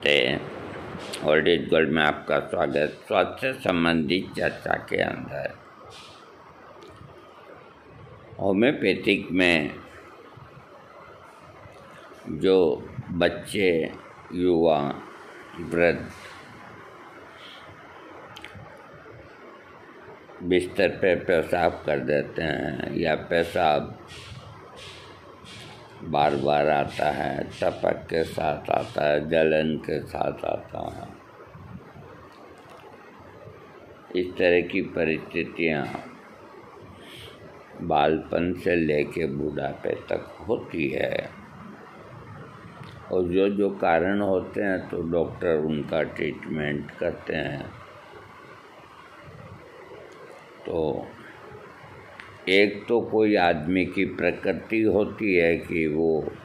नमस्ते। Old age gold में आपका स्वागत। स्वास्थ्य संबंधी चर्चा के अंदर होम्योपैथिक में जो बच्चे, युवा, वृद्ध बिस्तर पे पेशाब कर देते हैं या पेशाब बार बार आता है, टपक के साथ आता है, जलन के साथ आता है, इस तरह की परिस्थितियाँ बालपन से लेके बुढ़ापे तक होती है। और जो जो कारण होते हैं तो डॉक्टर उनका ट्रीटमेंट करते हैं। तो एक तो कोई आदमी की प्रकृति होती है कि वो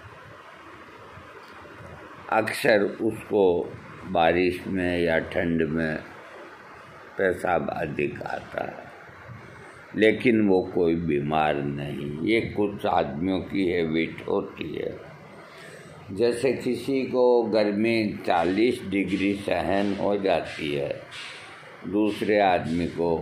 अक्सर उसको बारिश में या ठंड में पेशाब अधिक आता है, लेकिन वो कोई बीमार नहीं। ये कुछ आदमियों की हैबिट होती है। जैसे किसी को गर्मी 40 डिग्री सहन हो जाती है, दूसरे आदमी को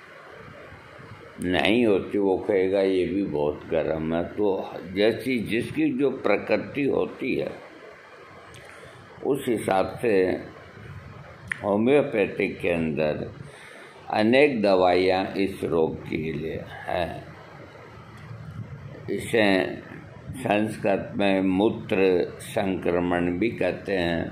नहीं होती, वो कहेगा ये भी बहुत गर्म है। तो जैसी जिसकी जो प्रकृति होती है उस हिसाब से होम्योपैथिक के अंदर अनेक दवाइयाँ इस रोग के लिए हैं। इसे संस्कृत में मूत्र संक्रमण भी कहते हैं।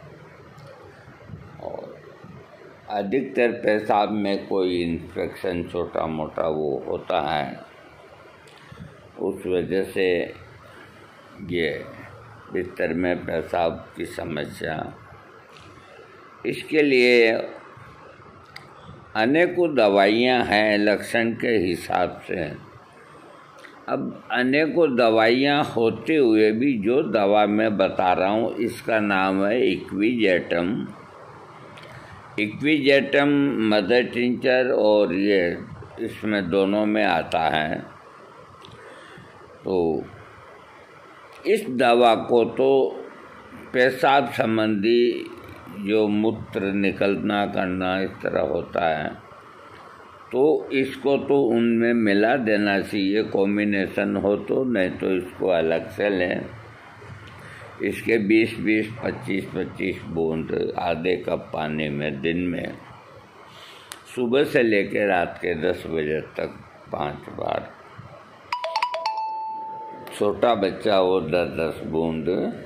अधिकतर पेशाब में कोई इन्फेक्शन छोटा मोटा वो होता है, उस वजह से ये बिस्तर में पेशाब की समस्या। इसके लिए अनेकों दवाइयाँ हैं लक्षण के हिसाब से। अब अनेकों दवाइयाँ होते हुए भी जो दवा मैं बता रहा हूँ इसका नाम है इक्विजेटम। इक्विजेटम मदर टिंचर और ये इसमें दोनों में आता है। तो इस दवा को तो पेशाब संबंधी जो मूत्र निकलना करना इस तरह होता है तो इसको तो उनमें मिला देना चाहिए, कॉम्बिनेशन हो तो, नहीं तो इसको अलग से लें। इसके 20-20, 25-25 बूंद आधे कप पानी में दिन में सुबह से लेकर रात के 10 बजे तक 5 बार। छोटा बच्चा हो 10-10 बूंद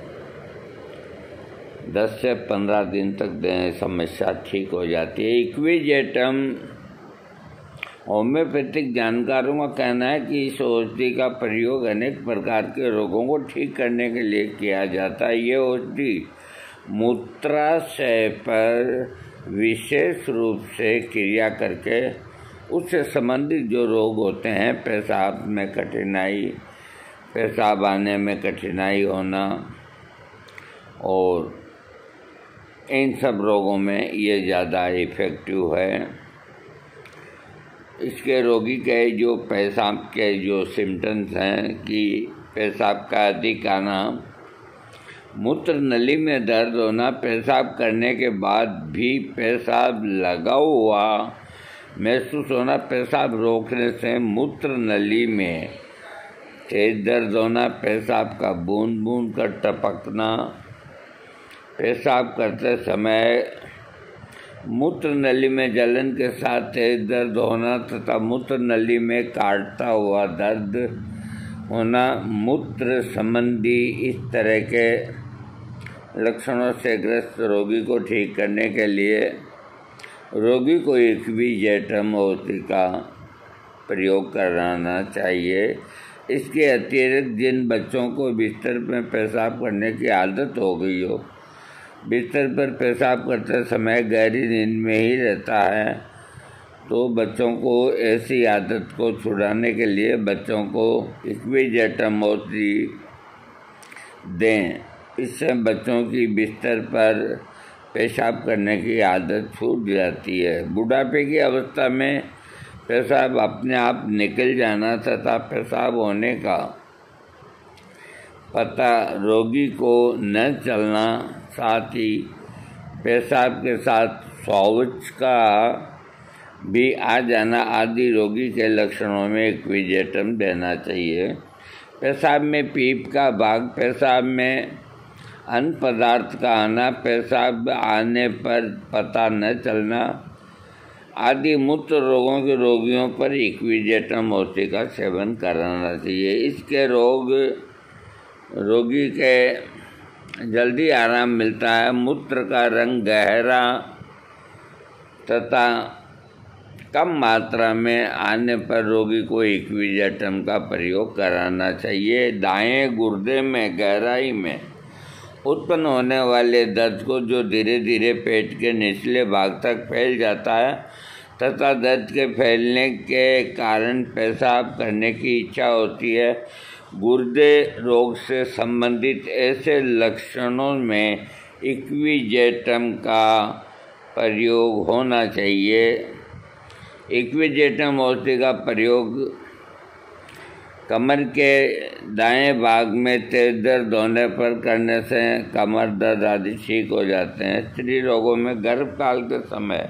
10 से 15 दिन तक दें, समस्या ठीक हो जाती है। इक्विजेटम होम्योपैथिक जानकारों का कहना है कि इस औषधि का प्रयोग अनेक प्रकार के रोगों को ठीक करने के लिए किया जाता है। ये औषधि मूत्राशय पर विशेष रूप से क्रिया करके उससे संबंधित जो रोग होते हैं, पेशाब में कठिनाई, पेशाब आने में कठिनाई होना और इन सब रोगों में ये ज़्यादा इफ़ेक्टिव है। इसके रोगी के जो पेशाब के जो सिम्टम्स हैं कि पेशाब का अधिक आना, मूत्र नली में दर्द होना, पेशाब करने के बाद भी पेशाब लगा हुआ महसूस होना, पेशाब रोकने से मूत्र नली में तेज दर्द होना, पेशाब का बूंद बूंद कर टपकना, पेशाब करते समय मूत्र नली में जलन के साथ तेज दर्द होना तथा मूत्र नली में काटता हुआ दर्द होना, मूत्र संबंधी इस तरह के लक्षणों से ग्रस्त रोगी को ठीक करने के लिए रोगी को इक्विजेटम औषधि का प्रयोग कराना चाहिए। इसके अतिरिक्त जिन बच्चों को बिस्तर में पेशाब करने की आदत हो गई हो, बिस्तर पर पेशाब करते समय गहरी नींद में ही रहता है, तो बच्चों को ऐसी आदत को छुड़ाने के लिए बच्चों को इक्विजेटम औषधि दें। इससे बच्चों की बिस्तर पर पेशाब करने की आदत छूट जाती है। बुढ़ापे की अवस्था में पेशाब अपने आप निकल जाना तथा पेशाब होने का पता रोगी को न चलना, साथ ही पेशाब के साथ शौच का भी आ जाना आदि रोगी के लक्षणों में इक्विजेटम देना चाहिए। पेशाब में पीप का भाग, पेशाब में अन्य पदार्थ का आना, पेशाब आने पर पता न चलना आदि मूत्र रोगों के रोगियों पर इक्विजेटम औषधि का सेवन कराना चाहिए। इसके रोगी के जल्दी आराम मिलता है। मूत्र का रंग गहरा तथा कम मात्रा में आने पर रोगी को इक्विजेटम का प्रयोग कराना चाहिए। दाएं गुर्दे में गहराई में उत्पन्न होने वाले दर्द को, जो धीरे धीरे पेट के निचले भाग तक फैल जाता है तथा दर्द के फैलने के कारण पेशाब करने की इच्छा होती है, गुर्दे रोग से संबंधित ऐसे लक्षणों में इक्विजेटम का प्रयोग होना चाहिए। इक्विजेटम औषधि का प्रयोग कमर के दाएं भाग में तेज दर्द होने पर करने से कमर दर्द आदि ठीक हो जाते हैं। स्त्री रोगों में गर्भकाल के समय,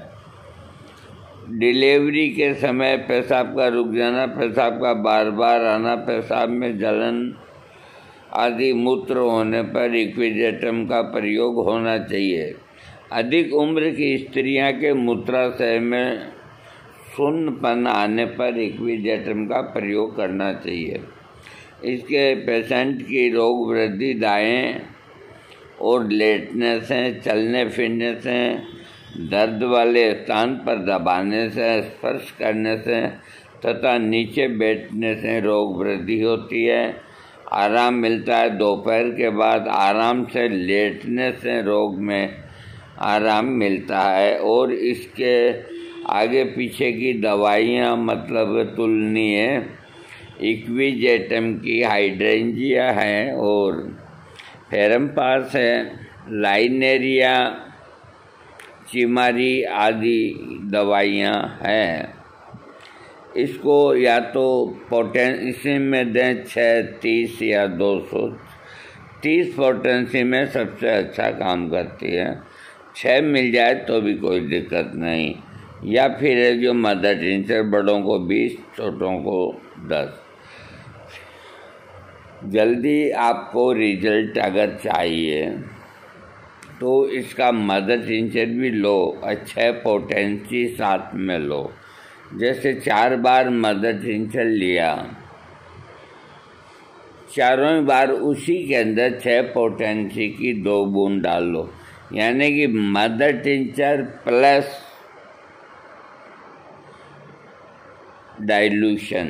डिलीवरी के समय पेशाब का रुक जाना, पेशाब का बार बार आना, पेशाब में जलन आदि मूत्र होने पर इक्विजेटम का प्रयोग होना चाहिए। अधिक उम्र की स्त्रियां के मूत्राशय में शून्यपन आने पर इक्विजेटम का प्रयोग करना चाहिए। इसके पेशेंट की रोग वृद्धि दाएं और लेटने से, चलने फिरने से, दर्द वाले स्थान पर दबाने से, स्पर्श करने से तथा नीचे बैठने से रोग वृद्धि होती है। आराम मिलता है। दोपहर के बाद आराम से लेटने से रोग में आराम मिलता है और इसके आगे पीछे की दवाइयाँ मतलब तुलनीय इक्विजेटम की हाइड्रेंजिया है और फेरमपास है, लाइनेरिया, चिमारी आदि दवाइयाँ हैं। इसको या तो पोटेंसी में दें 630 या 230 पोटेंसी में सबसे अच्छा काम करती है। 6 मिल जाए तो भी कोई दिक्कत नहीं, या फिर जो मदर टिंचर, बड़ों को 20, छोटों को 10। जल्दी आपको रिजल्ट अगर चाहिए तो इसका मदर टिंचर भी लो, 6 पोटेंसी साथ में लो। जैसे 4 बार मदर टिंचर लिया, चारों बार उसी के अंदर 6 पोटेंसी की 2 बूंद डाल लो, यानी कि मदर टिंचर प्लस डाइल्यूशन।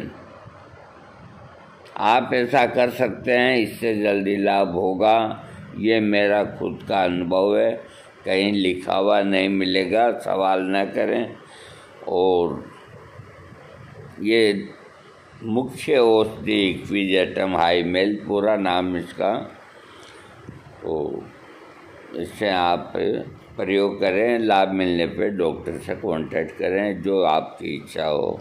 आप ऐसा कर सकते हैं, इससे जल्दी लाभ होगा। ये मेरा खुद का अनुभव है, कहीं लिखा हुआ नहीं मिलेगा, सवाल न करें। और ये मुख्य औषधि इक्विजेटम हाईमेल, पूरा नाम इसका। तो इससे आप प्रयोग करें, लाभ मिलने पे डॉक्टर से कांटेक्ट करें, जो आपकी इच्छा हो।